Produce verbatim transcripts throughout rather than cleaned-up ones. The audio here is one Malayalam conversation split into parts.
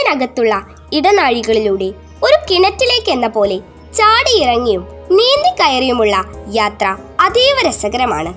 ഇതിനകത്തുള്ള ഇടനാഴികളിലൂടെ ഒരു കിണറ്റിലേക്ക് എന്ന പോലെ ചാടിയിറങ്ങിയും നീന്തി കയറിയുമുള്ള യാത്ര അതീവ രസകരമാണ്.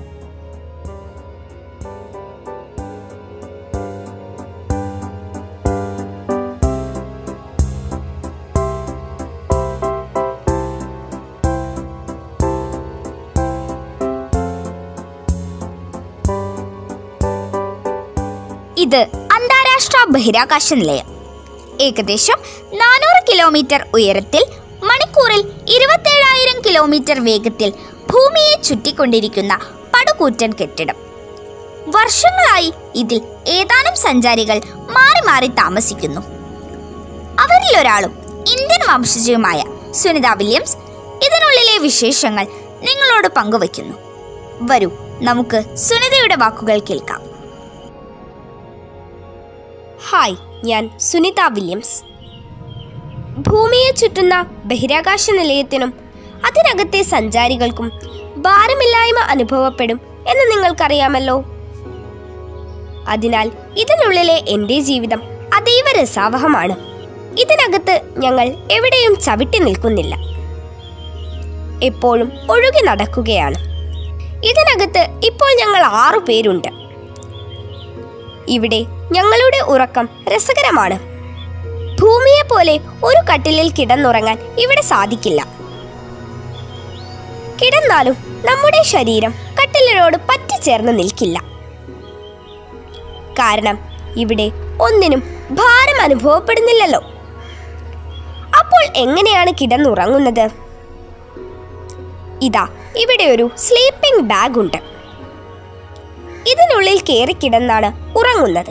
ഇത് അന്താരാഷ്ട്ര ബഹിരാകാശ നിലയം. ഏകദേശം നാനൂറ് കിലോമീറ്റർ ഉയരത്തിൽ മണിക്കൂറിൽ ഇരുപത്തേഴായിരം കിലോമീറ്റർ വേഗത്തിൽ ഭൂമിയെ ചുറ്റിക്കൊണ്ടിരിക്കുന്ന പടുകൂറ്റൻ കെട്ടിടം. വർഷങ്ങളായി ഇതിൽ ഏതാനും സഞ്ചാരികൾ മാറി മാറി താമസിക്കുന്നു. അവരിലൊരാളും ഇന്ത്യൻ വംശജയുമായ സുനിത വില്യംസ് ഇതിനുള്ളിലെ വിശേഷങ്ങൾ നിങ്ങളോട് പങ്കുവയ്ക്കുന്നു. വരൂ, നമുക്ക് സുനിതയുടെ വാക്കുകൾ കേൾക്കാം. ഹായ്, ഞാൻ സുനിത വില്യംസ്. ഭൂമിയെ ചുറ്റുന്ന ബഹിരാകാശ നിലയത്തിനും അതിനകത്തെ സഞ്ചാരികൾക്കും ഭാരമില്ലായ്മ അനുഭവപ്പെടും എന്ന് നിങ്ങൾക്കറിയാമല്ലോ. അതിനാൽ ഇതിനുള്ളിലെ എൻ്റെ ജീവിതം അതീവ രസാവഹമാണ്. ഇതിനകത്ത് ഞങ്ങൾ എവിടെയും ചവിട്ടി നിൽക്കുന്നില്ല, എപ്പോഴും ഒഴുകി നടക്കുകയാണ്. ഇതിനകത്ത് ഇപ്പോൾ ഞങ്ങൾ ആറു പേരുണ്ട്. ഇവിടെ ഞങ്ങളുടെ ഉറക്കം രസകരമാണ്. ഭൂമിയെ പോലെ ഒരു കട്ടിലിൽ കിടന്നുറങ്ങാൻ ഇവിടെ സാധിക്കില്ല. കിടന്നാലും നമ്മുടെ ശരീരം കട്ടിലിനോട് പറ്റിച്ചേർന്ന് നിൽക്കില്ല. കാരണം ഇവിടെ ഒന്നിനും ഭാരം അനുഭവപ്പെടുന്നില്ലല്ലോ. അപ്പോൾ എങ്ങനെയാണ് കിടന്നുറങ്ങുന്നത്? ഇതാ, ഇവിടെ ഒരു സ്ലീപ്പിംഗ് ബാഗ് ഉണ്ട്. ഇതിനുള്ളിൽ കയറി കിടന്നാണ് ഉറങ്ങുന്നത്.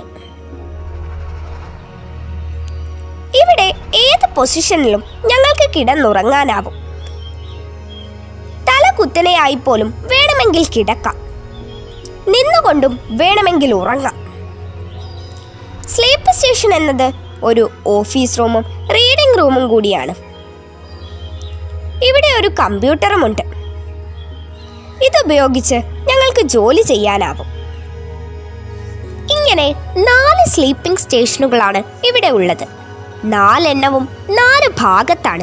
ഇവിടെ ഏത് പൊസിഷനിലും ഞങ്ങൾക്ക് കിടന്നുറങ്ങാനാവും. തല കുത്തനെയായി പോലും വേണമെങ്കിൽ കിടക്കാം, നിന്നുകൊണ്ടും വേണമെങ്കിൽ ഉറങ്ങാം. സ്ലീപ്പ് സ്റ്റേഷൻ എന്നത് ഒരു ഓഫീസ് റൂമും റീഡിംഗ് റൂമും കൂടിയാണ്. ഇവിടെ ഒരു കമ്പ്യൂട്ടറുമുണ്ട്. ഇതുപയോഗിച്ച് ഞങ്ങൾക്ക് ജോലി ചെയ്യാനാവും. ഇങ്ങനെ നാല് സ്ലീപ്പിംഗ് സ്റ്റേഷനുകളാണ് ഇവിടെ ഉള്ളത്. നാലെണ്ണവും നാല് ഭാഗത്താണ്.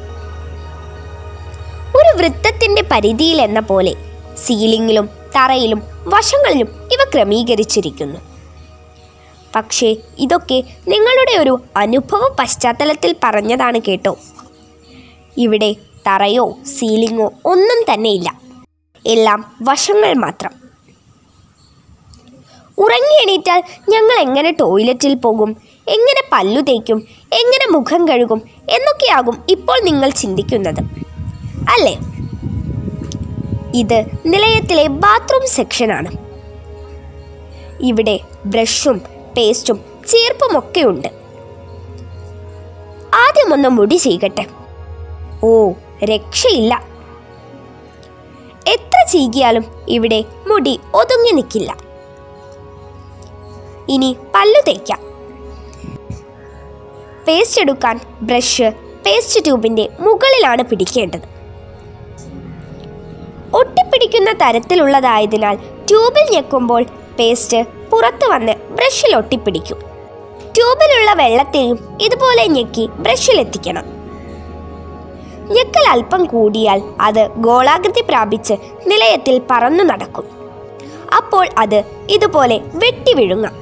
ഒരു വൃത്തത്തിന്റെ പരിധിയിൽ എന്ന പോലെ സീലിംഗിലും തറയിലും വശങ്ങളിലും ഇവ ക്രമീകരിച്ചിരിക്കുന്നു. പക്ഷേ ഇതൊക്കെ നിങ്ങളുടെ ഒരു അനുഭവ പശ്ചാത്തലത്തിൽ പറഞ്ഞതാണ് കേട്ടോ. ഇവിടെ തറയോ സീലിംഗോ ഒന്നും തന്നെയില്ല, എല്ലാം വശങ്ങൾ മാത്രം. ഉറങ്ങി എണീറ്റാൽ ഞങ്ങൾ എങ്ങനെ ടോയ്ലറ്റിൽ പോകും, എങ്ങനെ പല്ലു തേക്കും, എങ്ങനെ മുഖം കഴുകും എന്നൊക്കെയാകും ഇപ്പോൾ നിങ്ങൾ ചിന്തിക്കുന്നത് അല്ലേ? ഇത് നിലയത്തിലെ ബാത്റൂം സെക്ഷനാണ്. ഇവിടെ ബ്രഷും പേസ്റ്റും ചീർപ്പുമൊക്കെ ഉണ്ട്. ആദ്യമൊന്ന് മുടി ചെയ്യട്ടെ. ഓ, രക്ഷയില്ല. എത്ര ചീകിയാലും ഇവിടെ മുടി ഒതുങ്ങി നിൽക്കില്ല. ഇനി പല്ലു തേക്കാം. പേസ്റ്റ് എടുക്കാൻ ബ്രഷ് പേസ്റ്റ് ട്യൂബിൻ്റെ മുകളിലാണ് പിടിക്കേണ്ടത്. ഒട്ടിപ്പിടിക്കുന്ന തരത്തിലുള്ളതായതിനാൽ ട്യൂബിൽ ഞെക്കുമ്പോൾ പേസ്റ്റ് പുറത്തു വന്ന് ബ്രഷിൽ ഒട്ടിപ്പിടിക്കും. ട്യൂബിലുള്ള വെള്ളത്തെയും ഇതുപോലെ ഞെക്കി ബ്രഷിലെത്തിക്കണം. ഞെക്കൽ അല്പം കൂടിയാൽ അത് ഗോളാകൃതി പ്രാപിച്ച് നിലയത്തിൽ പറന്നു നടക്കും. അപ്പോൾ അത് ഇതുപോലെ വെട്ടി വിഴുങ്ങാം.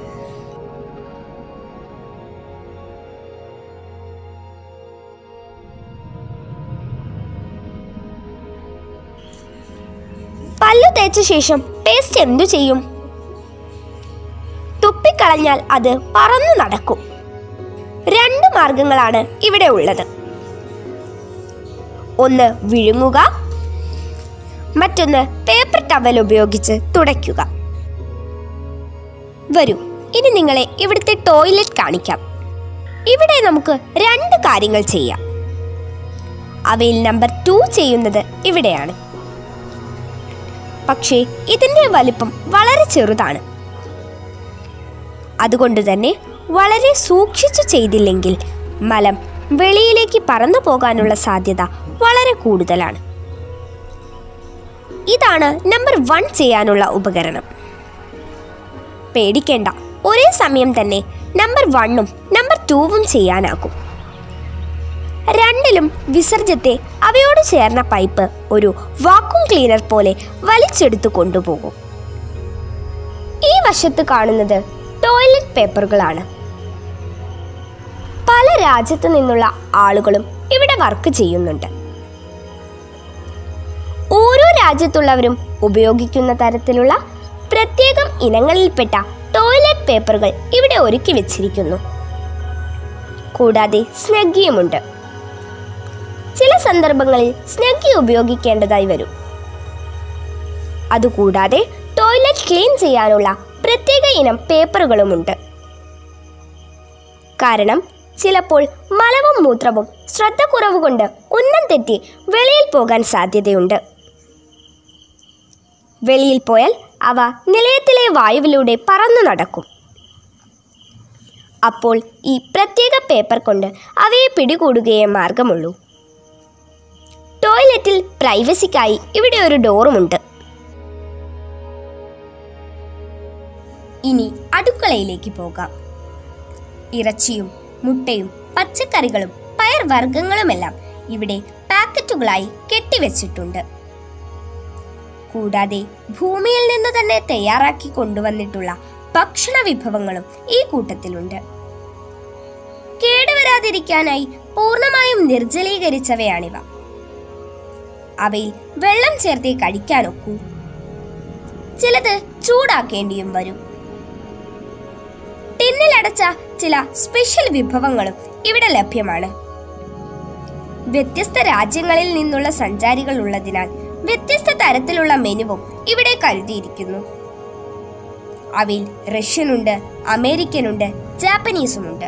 പല്ലു തേച്ച ശേഷം പേസ്റ്റ് എന്തു ചെയ്യും? തുപ്പിക്കളഞ്ഞാൽ അത് പറന്നു നടക്കും. രണ്ട് മാർഗങ്ങളാണ് ഇവിടെ ഉള്ളത്. ഒന്ന് വിഴുങ്ങുക, മറ്റൊന്ന് പേപ്പർ ടവൽ ഉപയോഗിച്ച് തുടയ്ക്കുക. വരൂ, ഇനി നിങ്ങളെ ഇവിടുത്തെ ടോയ്ലറ്റ് കാണിക്കാം. ഇവിടെ നമുക്ക് രണ്ട് കാര്യങ്ങൾ ചെയ്യാം. അവയിൽ നമ്പർ ടു ചെയ്യുന്നത് ഇവിടെയാണ്. പക്ഷേ ഇതിൻ്റെ വലിപ്പം വളരെ ചെറുതാണ്. അതുകൊണ്ട് തന്നെ വളരെ സൂക്ഷിച്ചു ചെയ്തില്ലെങ്കിൽ മലം വെളിയിലേക്ക് പറന്നു പോകാനുള്ള സാധ്യത വളരെ കൂടുതലാണ്. ഇതാണ് നമ്പർ വൺ ചെയ്യാനുള്ള ഉപകരണം. പേടിക്കേണ്ട, ഒരേ സമയം തന്നെ നമ്പർ വണ്ണും നമ്പർ ടൂവും ചെയ്യാനാകും. രണ്ടിലും വിസർജ്യത്തെ അവയോട് ചേർന്ന പൈപ്പ് ഒരു വാക്യൂം ക്ലീനർ പോലെ വലിച്ചെടുത്തു കൊണ്ടുപോകും. ഈ വശത്ത് കാണുന്നത് ടോയ്ലറ്റ് പേപ്പറുകളാണ്. പല രാജ്യത്തു നിന്നുള്ള ആളുകളും ഇവിടെ വർക്ക് ചെയ്യുന്നുണ്ട്. ഓരോ രാജ്യത്തുള്ളവരും ഉപയോഗിക്കുന്ന തരത്തിലുള്ള പ്രത്യേകം ഇനങ്ങളിൽപ്പെട്ട ടോയ്ലറ്റ് പേപ്പറുകൾ ഇവിടെ ഒരുക്കി വെച്ചിരിക്കുന്നു. കൂടാതെ സ്നഗ്ഗിയുമുണ്ട്. ചില സന്ദർഭങ്ങളിൽ സ്നഗ്ഗി ഉപയോഗിക്കേണ്ടതായി വരും. അതുകൂടാതെ ടോയ്ലറ്റ് ക്ലീൻ ചെയ്യാനുള്ള പ്രത്യേക ഇനം പേപ്പറുകളുമുണ്ട്. കാരണം ചിലപ്പോൾ മലവും മൂത്രവും ശ്രദ്ധക്കുറവ് കൊണ്ട് ഉന്നം തെറ്റി വെളിയിൽ പോകാൻ സാധ്യതയുണ്ട്. വെളിയിൽ പോയാൽ അവ നിലയത്തിലെ വായുവിലൂടെ പറന്നു നടക്കും. അപ്പോൾ ഈ പ്രത്യേക പേപ്പർ കൊണ്ട് അവയെ പിടികൂടുകയേ മാർഗമുള്ളൂ. ടോയ്ലറ്റിൽ പ്രൈവസിക്കായി ഇവിടെ ഒരു ഡോറുമുണ്ട്. ഇനി അടുക്കളയിലേക്ക് പോകാം. ഇറച്ചിയും മുട്ടയും പച്ചക്കറികളും പയർവർഗ്ഗങ്ങളുമെല്ലാം ഇവിടെ പാക്കറ്റുകളായി കെട്ടിവെച്ചിട്ടുണ്ട്. കൂടാതെ ഭൂമിയിൽ നിന്ന് തന്നെ തയ്യാറാക്കി കൊണ്ടുവന്നിട്ടുള്ള ഭക്ഷണ വിഭവങ്ങളും ഈ കൂട്ടത്തിലുണ്ട്. കേടുവരാതിരിക്കാനായി പൂർണ്ണമായും നിർജ്ജലീകരിച്ചവയാണിവ. അവയിൽ വെള്ളം ചേർത്തേ കഴിക്കാനൊക്കൂ. ചിലത് ചൂടാക്കേണ്ടിയും വരും. ടിന്നിലടച്ച ചില സ്പെഷ്യൽ വിഭവങ്ങളും ഇവിടെ ലഭ്യമാണ്. വ്യത്യസ്ത രാജ്യങ്ങളിൽ നിന്നുള്ള സഞ്ചാരികൾ ഉള്ളതിനാൽ വ്യത്യസ്ത തരത്തിലുള്ള മെനുവും ഇവിടെ കരുതിയിരിക്കുന്നു. അവയിൽ റഷ്യനുണ്ട്, അമേരിക്കനുണ്ട്, ജാപ്പനീസുമുണ്ട്.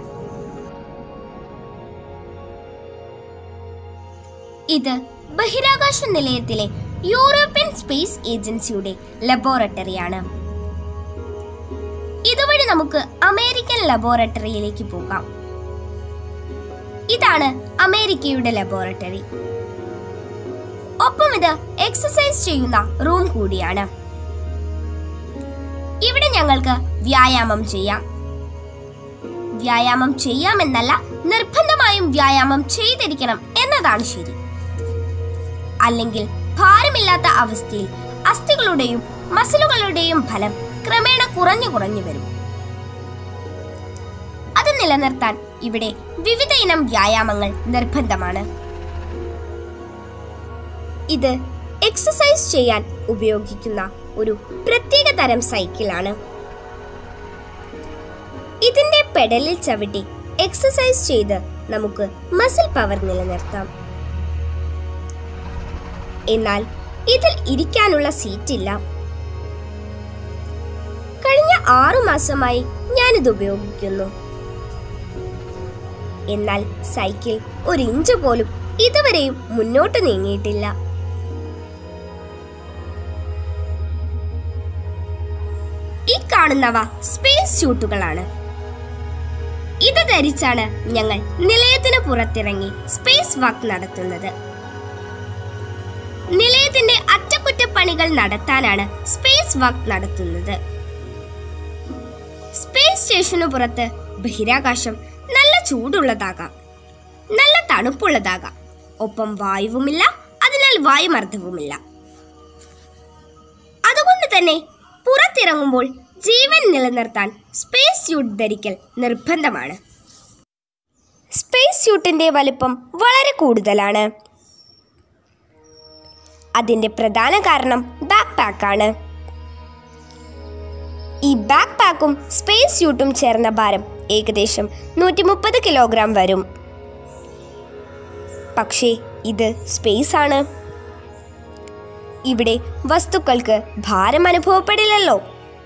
ഇത് ബഹിരാകാശ നിലയത്തിലെ യൂറോപ്യൻ സ്പേസ് ഏജൻസിയുടെ ലബോറട്ടറിയാണ്. ഇതുവഴി നമുക്ക് അമേരിക്കൻ ലബോറട്ടറിയിലേക്ക് പോകാം. ഇതാണ് അമേരിക്കയുടെ ലബോറട്ടറി. ഒപ്പം ഇത് എക്സസൈസ് ചെയ്യുന്ന റൂം കൂടിയാണ്. ഇവിടെ ഞങ്ങൾക്ക് വ്യായാമം ചെയ്യാം. വ്യായാമം ചെയ്യാമെന്നല്ല, നിർബന്ധമായും വ്യായാമം ചെയ്തിരിക്കണം എന്നതാണ് ശരി. അല്ലെങ്കിൽ ഭാരമില്ലാത്ത അവസ്ഥയിൽ അസ്ഥികളുടെയും മസിലുകളുടെയും ഫലം ക്രമേണ കുറഞ്ഞു കുറഞ്ഞു വരും. അത് നിലനിർത്താൻ ഇവിടെ വിവിധ ഇനം വ്യായാമങ്ങൾ നിർബന്ധമാണ്. ഇത് എക്സസൈസ് ചെയ്യാൻ ഉപയോഗിക്കുന്ന ഒരു പ്രത്യേക തരം സൈക്കിളാണ്. ഇതിന്റെ പെഡലിൽ ചവിട്ടി എക്സസൈസ് ചെയ്ത് നമുക്ക് മസിൽ പവർ നിലനിർത്താം. എന്നാൽ ഇതിൽ ഇരിക്കാനുള്ള സീറ്റില്ല. കഴിഞ്ഞ ആറു മാസമായി ഞാനിത് ഉപയോഗിക്കുന്നു. എന്നാൽ സൈക്കിൾ ഒരു ഇഞ്ച് പോലും ഇതുവരെയും മുന്നോട്ട് നീങ്ങിയിട്ടില്ല. ഈ കാണുന്നവ സ്പേസ് സ്യൂട്ടുകളാണ്. ഇത് ധരിച്ചാണ് ഞങ്ങൾ നിലയത്തിന് പുറത്തിറങ്ങി സ്പേസ് വാക്ക് നടത്തുന്നത്. നിലയത്തിന്റെ അറ്റകുറ്റപ്പണികൾ നടത്താനാണ് സ്പേസ് വാക്ക് നടത്തുന്നത്. സ്പേസ് സ്റ്റേഷനു പുറത്ത് ബഹിരാകാശം നല്ല ചൂടുള്ളതാകാം, നല്ല തണുപ്പുള്ളതാകാം. ഒപ്പം വായുവുമില്ല, അതിനാൽ വായുമർദ്ദവുമില്ല. അതുകൊണ്ട് തന്നെ പുറത്തിറങ്ങുമ്പോൾ ജീവൻ നിലനിർത്താൻ സ്പേസ് സ്യൂട്ട് ധരിക്കൽ നിർബന്ധമാണ്. സ്പേസ് സ്യൂട്ടിന്റെ വലിപ്പം വളരെ കൂടുതലാണ്. അതിന്റെ പ്രധാന കാരണം ബാക്ക് പാക്കാണ്. ഈ ബാക്ക് പാക്കും സ്പേസ് സ്യൂട്ടും ചേർന്ന ഭാരം ഏകദേശം നൂറ്റി മുപ്പത് കിലോഗ്രാം വരും. പക്ഷേ ഇത് സ്പേസ് ആണ്. ഇവിടെ വസ്തുക്കൾക്ക് ഭാരം അനുഭവപ്പെടില്ലല്ലോ.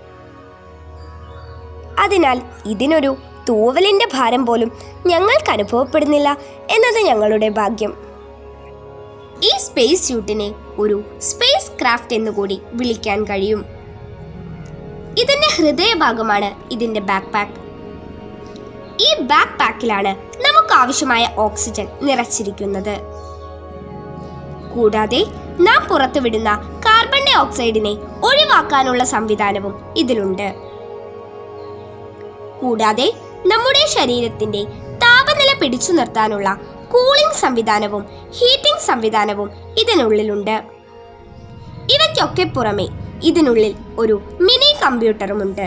അതിനാൽ ഇതിനൊരു തൂവലിന്റെ ഭാരം പോലും ഞങ്ങൾക്ക് അനുഭവപ്പെടുന്നില്ല എന്നത് ഞങ്ങളുടെ ഭാഗ്യം. ഈ സ്പേസ് സ്യൂട്ടിനെ ഒരു സ്പേസ് ക്രാഫ്റ്റ് എന്നുകൂടി വിളിക്കാൻ കഴിയും. ഇതിന്റെ ഹൃദയഭാഗമാണ് ഇതിന്റെ ബാക്ക് പാക്ക്. ഈ ബാക്ക് പാക്കിലാണ് നമുക്ക് ആവശ്യമായ ഓക്സിജൻ നിറച്ചിരിക്കുന്നത്. കൂടാതെ നാം പുറത്തുവിടുന്ന കാർബൺ ഡൈ ഓക്സൈഡിനെ ഒഴിവാക്കാനുള്ള സംവിധാനവും ഇതിലുണ്ട്. കൂടാതെ നമ്മുടെ ശരീരത്തിന്റെ താപനില പിടിച്ചു നിർത്താനുള്ള കൂളിംഗ് സംവിധാനവും ഹീറ്റിംഗ് സംവിധാനവും ഇതിനുള്ളിലുണ്ട്. ഇവയ്ക്കൊക്കെ പുറമെ ഇതിനുള്ളിൽ ഒരു മിനി കമ്പ്യൂട്ടറുമുണ്ട്.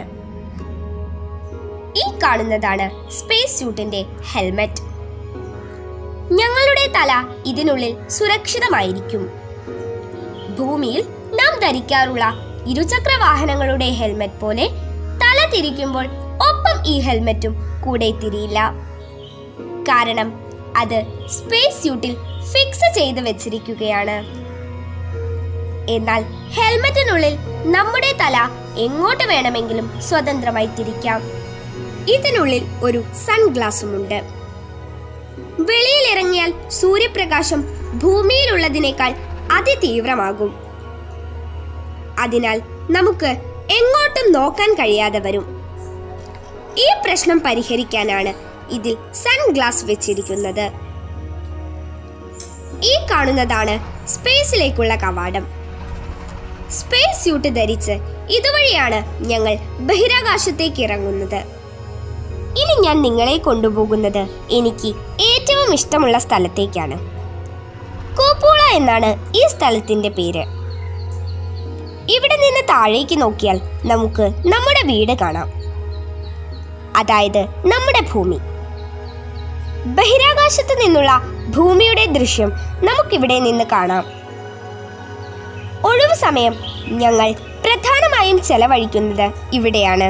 ഈ കാണുന്നതാണ് സ്പേസ് സ്യൂട്ടിന്റെ ഹെൽമെറ്റ്. ഞങ്ങളുടെ തല ഇതിനുള്ളിൽ സുരക്ഷിതമായിരിക്കും. ഭൂമിയിൽ നാം ധരിക്കാറുള്ള ഇരുചക്ര വാഹനങ്ങളുടെ ഹെൽമെറ്റ് പോലെ തല തിരിക്കുമ്പോൾ ഒപ്പം ഈ ഹെൽമെറ്റും കൂടെ തിരിയില്ല. കാരണം അത് സ്പേസ് സ്യൂട്ടിൽ ഫിക്സ് ചെയ്ത് വെച്ചിരിക്കുകയാണ്. എന്നാൽ ഹെൽമെറ്റിനുള്ളിൽ നമ്മുടെ തല എങ്ങോട്ട് വേണമെങ്കിലും സ്വതന്ത്രമായി തിരിക്കാം. ഇതിനുള്ളിൽ ഒരു സൺഗ്ലാസുമുണ്ട്. വെളിയിൽ ഇറങ്ങിയാൽ സൂര്യപ്രകാശം ഭൂമിയിലുള്ളതിനേക്കാൾ അതിതീവ്രമാകും. അതിനാൽ നമുക്ക് എങ്ങോട്ടും നോക്കാൻ കഴിയാതെ വരും. ഈ പ്രശ്നം പരിഹരിക്കാനാണ് ഇതിൽ സൺഗ്ലാസ് വെച്ചിരിക്കുന്നത്. ഈ കാണുന്നതാണ് സ്പേസിലേക്കുള്ള കവാടം. സ്പേസ് സ്യൂട്ട് ധരിച്ച് ഇതുവഴിയാണ് ഞങ്ങൾ ബഹിരാകാശത്തേക്ക് ഇറങ്ങുന്നത്. ഇനി ഞാൻ നിങ്ങളെ കൊണ്ടുപോകുന്നത് എനിക്ക് ഏറ്റവും ഇഷ്ടമുള്ള സ്ഥലത്തേക്കാണ്. കൂപ്പുള എന്നാണ് ഈ സ്ഥലത്തിന്റെ പേര്. ഇവിടെ നിന്ന് താഴേക്ക് നോക്കിയാൽ നമുക്ക് നമ്മുടെ വീട് കാണാം, അതായത് നമ്മുടെ ഭൂമി. ബഹിരാകാശത്ത് നിന്നുള്ള ഭൂമിയുടെ ദൃശ്യം നമുക്കിവിടെ നിന്ന് കാണാം. ഒഴിവു സമയം ഞങ്ങൾ പ്രധാനമായും ചെലവഴിക്കുന്നത് ഇവിടെയാണ്.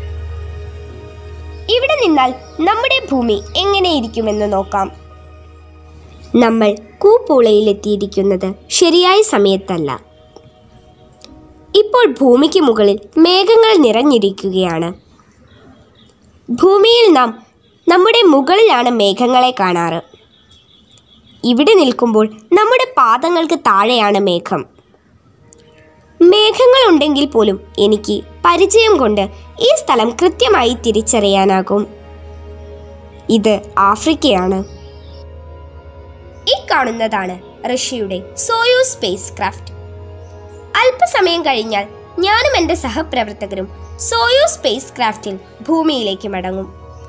ഇവിടെ നിന്നാൽ നമ്മുടെ ഭൂമി എങ്ങനെയിരിക്കുമെന്ന് നോക്കാം. നമ്മൾ കൂപ്പുളയിൽ എത്തിയിരിക്കുന്നത് ശരിയായ സമയത്തല്ല. ഇപ്പോൾ ഭൂമിക്ക് മുകളിൽ മേഘങ്ങൾ നിറഞ്ഞിരിക്കുകയാണ്. ഭൂമിയിൽ നാം നമ്മുടെ മുകളിലാണ് മേഘങ്ങളെ കാണാറ്. ഇവിടെ നിൽക്കുമ്പോൾ നമ്മുടെ പാദങ്ങൾക്ക് താഴെയാണ് മേഘം. മേഘങ്ങൾ ഉണ്ടെങ്കിൽ പോലും എനിക്ക് പരിചയം കൊണ്ട് ഈ സ്ഥലം കൃത്യമായി തിരിച്ചറിയാനാകും. ഇത് ആഫ്രിക്കയാണ്. ഈ കാണുന്നതാണ് റഷ്യയുടെ സോയൂസ് സ്പേസ് ക്രാഫ്റ്റ്. അല്പസമയം കഴിഞ്ഞാൽ ഞാനും എൻ്റെ സഹപ്രവർത്തകരും സോയൂസ് സ്പേസ് ക്രാഫ്റ്റിൽ ഭൂമിയിലേക്ക് മടങ്ങും.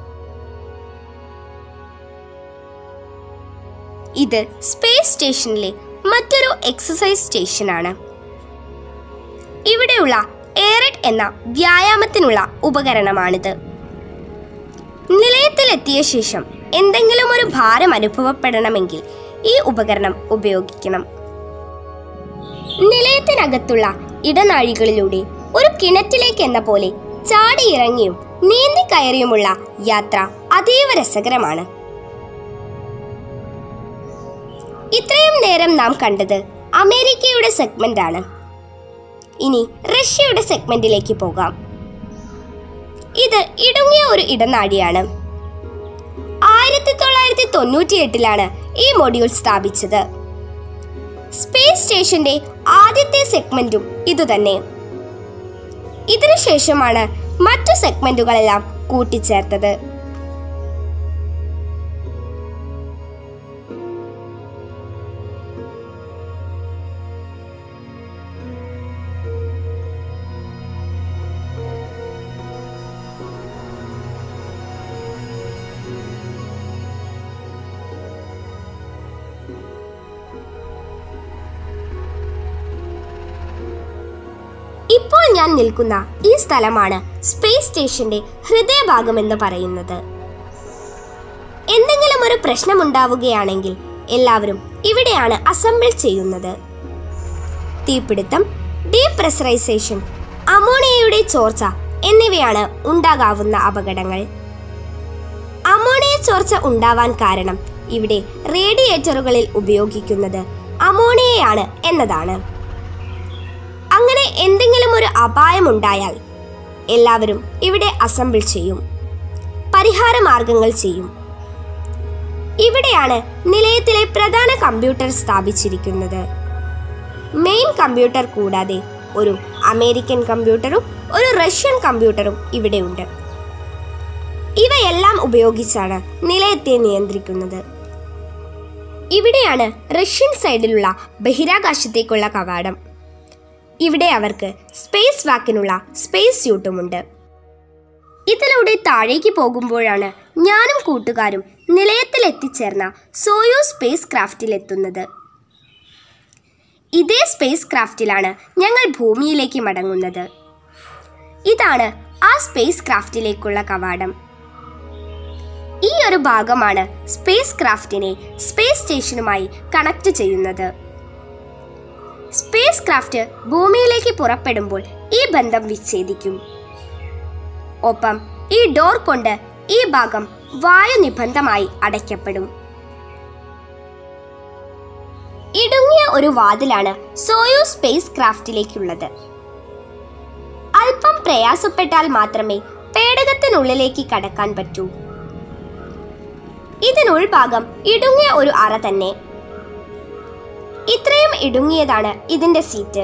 ഇത് സ്പേസ് സ്റ്റേഷനിലെ മറ്റൊരു എക്സസൈസ് സ്റ്റേഷനാണ്. ഇവിടെയുള്ള എയറെഡ് എന്ന വ്യായാമത്തിനുള്ള ഉപകരണമാണിത്. നിലയത്തിലെത്തിയ ശേഷം എന്തെങ്കിലും ഒരു ഭാരം അനുഭവപ്പെടണമെങ്കിൽ ഈ ഉപകരണം ഉപയോഗിക്കണം. നിലയത്തിനകത്തുള്ള ഇടനാഴികളിലൂടെ ഒരു കിണറ്റിലേക്ക് എന്ന പോലെ ചാടിയിറങ്ങിയും നീന്തി കയറിയുമുള്ള യാത്ര അതീവ രസകരമാണ്. ഇത്രയും നേരം നാം കണ്ടത് അമേരിക്കയുടെ സെഗ്മെന്റ് ആണ്. ഇനി റഷ്യയുടെ സെഗ്മെന്റിലേക്ക് പോകാം. ഇത് ഇടുങ്ങിയ ഒരു ഇടനാഴിയാണ്. ആയിരത്തി തൊള്ളായിരത്തി തൊണ്ണൂറ്റി എട്ടിലാണ് ഈ മൊഡ്യൂൾ സ്ഥാപിച്ചത്. സ്പേസ് സ്റ്റേഷന്റെ ആദ്യത്തെ സെഗ്മെന്റും ഇതുതന്നെ. ഇതിനുശേഷമാണ് മറ്റു സെഗ്മെന്റുകളെല്ലാം കൂട്ടിച്ചേർത്തത്. ഇപ്പോൾ ഞാൻ നിൽക്കുന്ന ഈ സ്ഥലമാണ് സ്പേസ് സ്റ്റേഷന്റെ ഹൃദയഭാഗം എന്ന് പറയുന്നത്. എന്തെങ്കിലും ഒരു പ്രശ്നമുണ്ടാവുകയാണെങ്കിൽ എല്ലാവരും ഇവിടെയാണ് അസംബിൾ ചെയ്യുന്നത്. തീപിടുത്തം, ഡീപ്രഷറൈസേഷൻ, അമോണിയയുടെ ചോർച്ച എന്നിവയാണ് ഉണ്ടാകാവുന്ന അപകടങ്ങൾ. അമോണിയ ചോർച്ച ഉണ്ടാവാൻ കാരണം ഇവിടെ റേഡിയേറ്ററുകളിൽ ഉപയോഗിക്കുന്നത് അമോണിയയാണ് എന്നതാണ്. അങ്ങനെ എന്തെങ്കിലും ഒരു അപായമുണ്ടായാൽ എല്ലാവരും ഇവിടെ അസംബിൾ ചെയ്യും, പരിഹാര മാർഗങ്ങൾ ചെയ്യും. ഇവിടെയാണ് നിലയത്തിലെ പ്രധാന കമ്പ്യൂട്ടർ സ്ഥാപിച്ചിരിക്കുന്നത്. മെയിൻ കമ്പ്യൂട്ടർ കൂടാതെ ഒരു അമേരിക്കൻ കമ്പ്യൂട്ടറും ഒരു റഷ്യൻ കമ്പ്യൂട്ടറും ഇവിടെയുണ്ട്. ഇവയെല്ലാം ഉപയോഗിച്ചാണ് നിലയത്തെ നിയന്ത്രിക്കുന്നത്. ഇവിടെയാണ് റഷ്യൻ സൈഡിലുള്ള ബഹിരാകാശത്തേക്കുള്ള കവാടം. ഇവിടെ അവർക്ക് സ്പേസ് വാക്കിനുള്ള സ്പേസ് സ്യൂട്ടുമുണ്ട്. ഇതിലൂടെ താഴേക്ക് പോകുമ്പോഴാണ് ഞാനും കൂട്ടുകാരും നിലയത്തിൽ എത്തിച്ചേർന്ന സോയൂസ് സ്പേസ് ക്രാഫ്റ്റിലെത്തുന്നത്. ഇതേ സ്പേസ് ക്രാഫ്റ്റിലാണ് ഞങ്ങൾ ഭൂമിയിലേക്ക് മടങ്ങുന്നത്. ഇതാണ് ആ സ്പേസ് ക്രാഫ്റ്റിലേക്കുള്ള കവാടം. ഈ ഒരു ഭാഗമാണ് സ്പേസ് ക്രാഫ്റ്റിനെ സ്പേസ് സ്റ്റേഷനുമായി കണക്ട് ചെയ്യുന്നത്. സ്പേസ് ക്രാഫ്റ്റ് ഭൂമിയിലേക്ക് പുറപ്പെടുമ്പോൾ ഈ ബന്ധം വിച്ഛേദിക്കും. ഒപ്പം ഈ ഡോർ കൊണ്ട് ഈ ഭാഗം വായുനിബന്ധമായി അടയ്ക്കപ്പെടും. ഇടുങ്ങിയ ഒരു വാതിലാണ് സോയൂസ് സ്പേസ് ക്രാഫ്റ്റിലേക്കുള്ളത്. അല്പം പ്രയാസപ്പെട്ടാൽ മാത്രമേ പേടകത്തിനുള്ളിലേക്ക് കടക്കാൻ പറ്റൂ. ഇതിനുൾഭാഗം ഇടുങ്ങിയ ഒരു അറ തന്നെ. ഇത്രയും ഇടുങ്ങിയതാണ് ഇതിന്റെ സീറ്റ്.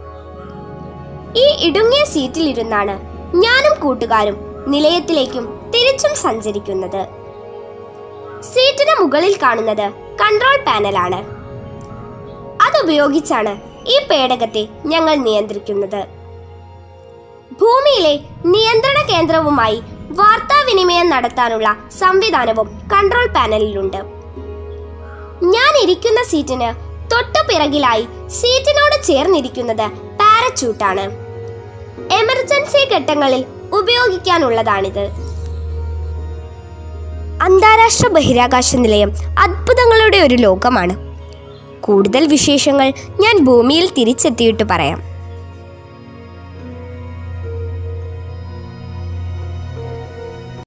ഈ ഇടുങ്ങിയ സീറ്റിലിരുന്നാണ് ഞാനും കൂട്ടുകാരും നിലയത്തിലേക്കും തിരിച്ചും സഞ്ചരിക്കുന്നത്. സീറ്റിന് മുകളിൽ കാണുന്നത് കൺട്രോൾ പാനലാണ്. അതുപയോഗിച്ചാണ് ഈ പേടകത്തെ ഞങ്ങൾ നിയന്ത്രിക്കുന്നത്. ഭൂമിയിലെ നിയന്ത്രണ കേന്ദ്രവുമായി വാർത്താവിനിമയം നടത്താനുള്ള സംവിധാനവും കൺട്രോൾ പാനലിലുണ്ട്. ഞാൻ ഇരിക്കുന്ന സീറ്റിന് തൊട്ടു പിറകിലായി സീറ്റിനോട് ചേർന്നിരിക്കുന്നത് പാരച്യൂട്ടാണ്. എമർജൻസി ഘട്ടങ്ങളിൽ ഉപയോഗിക്കാനുള്ളതാണിത്. അന്താരാഷ്ട്ര ബഹിരാകാശ നിലയം അത്ഭുതങ്ങളുടെ ഒരു ലോകമാണ്. കൂടുതൽ വിശേഷങ്ങൾ ഞാൻ ഭൂമിയിൽ തിരിച്ചെത്തിയിട്ട് പറയാം.